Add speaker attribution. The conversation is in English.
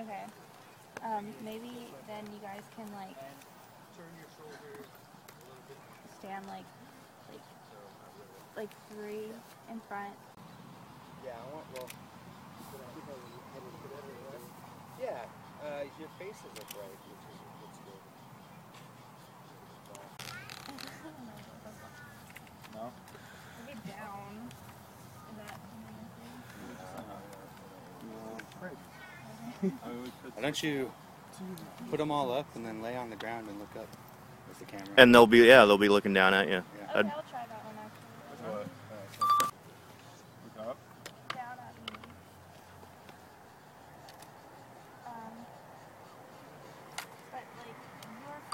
Speaker 1: Okay. Maybe then you guys can like stand like three in front.
Speaker 2: Yeah, yeah, your face is upright, which is good. No?
Speaker 1: Maybe down. Is that
Speaker 2: Why don't you put them all up and then lay on the ground and look up with the camera?
Speaker 3: And they'll be looking down at you.
Speaker 2: Yeah.
Speaker 1: okay, I'll